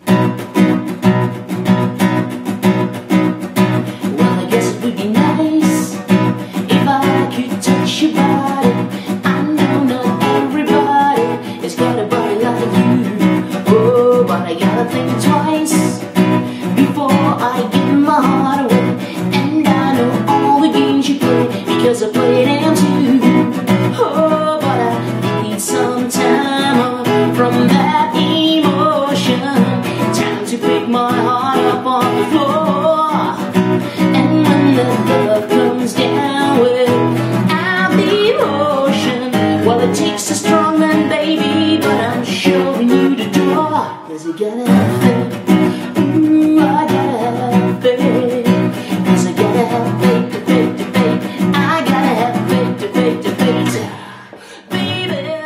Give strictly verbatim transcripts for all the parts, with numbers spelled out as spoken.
Well, I guess it would be nice if I could touch your body. I know not everybody has got a body like you. Oh, but I gotta think twice before I give my heart away. And I know all the games you play because I play them too. Oh, but I need some time off from that emotion. Time to pick my heart up off the floor. And when the love comes down without the emotion, well, it takes a strong man, baby, but I'm showing you the door. Cause you gotta have faith. Ooh, I gotta have faith. Cause I gotta have faith to faith to faith. I gotta have faith to faith to faith. Baby.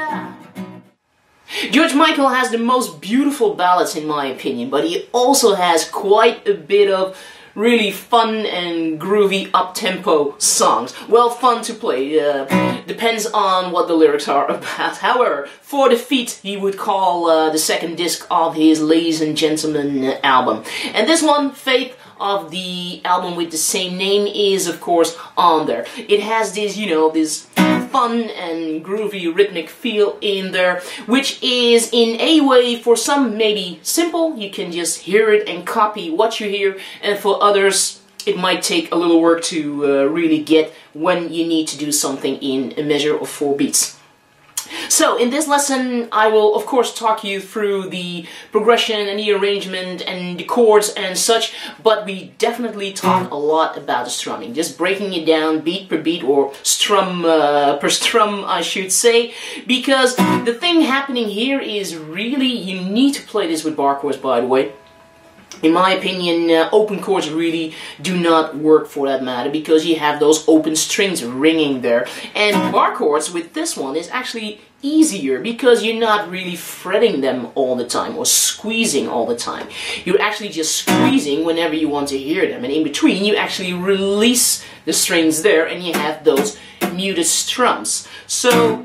George Michael has the most beautiful ballads in my opinion, but he also has quite a bit of really fun and groovy up-tempo songs. Well, fun to play, uh, depends on what the lyrics are about. However, For Defeat he would call uh, the second disc of his Ladies and Gentlemen uh, album. And this one, Faith, of the album with the same name, is of course on there. It has this, you know, this fun and groovy rhythmic feel in there, which is in a way for some maybe simple. You can just hear it and copy what you hear, and for others it might take a little work to uh, really get when you need to do something in a measure of four beats. So, in this lesson, I will of course talk you through the progression and the arrangement and the chords and such, but we definitely talk a lot about the strumming, just breaking it down beat per beat, or strum uh, per strum, I should say, because the thing happening here is really, you need to play this with bar chords, by the way. In my opinion, uh, open chords really do not work for that matter, because you have those open strings ringing there. And bar chords with this one is actually easier, because you're not really fretting them all the time or squeezing all the time. You're actually just squeezing whenever you want to hear them, and in between you actually release the strings there and you have those muted strums. So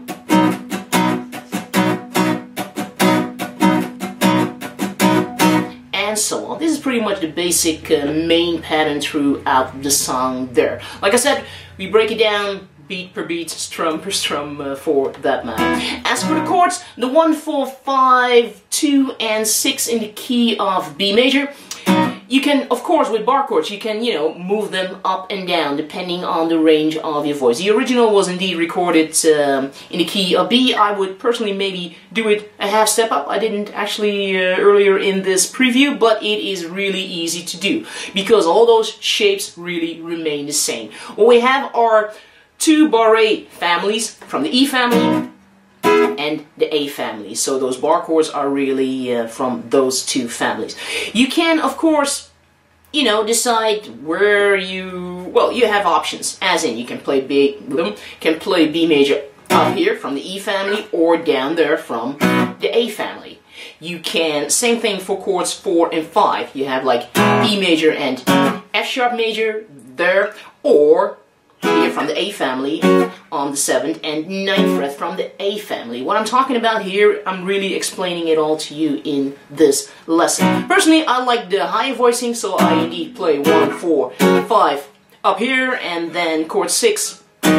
so on. This is pretty much the basic uh, main pattern throughout the song there. Like I said, we break it down beat per beat, strum per strum uh, for that matter. As for the chords, the one, four, five, two and six in the key of B major, you can, of course, with bar chords, you can, you know, move them up and down depending on the range of your voice. The original was indeed recorded um, in the key of B. I would personally maybe do it a half step up. I didn't actually uh, earlier in this preview, but it is really easy to do because all those shapes really remain the same. What we have are two barre families from the E family and the A family. So those bar chords are really uh, from those two families. You can, of course, you know, decide where you, well, you have options, as in you can play B, can play B major up here from the E family or down there from the A family. You can, same thing for chords four and five. You have like E major and F sharp major there, or here from the A family on the seventh and ninth fret from the A family. What I'm talking about here, I'm really explaining it all to you in this lesson. Personally, I like the high voicing, so I indeed play one, four, five up here, and then chord six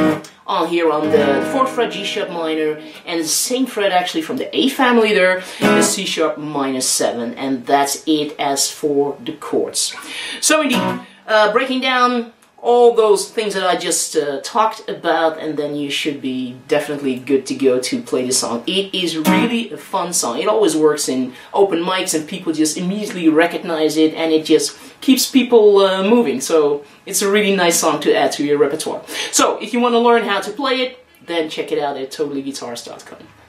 on here on the fourth fret, G sharp minor, and the same fret actually from the A family there, the C sharp minor seven, and that's it as for the chords. So indeed, uh, breaking down all those things that I just uh, talked about, and then you should be definitely good to go to play this song. It is really a fun song. It always works in open mics and people just immediately recognize it, and it just keeps people uh, moving. So it's a really nice song to add to your repertoire. So if you want to learn how to play it, then check it out at totally guitars dot com.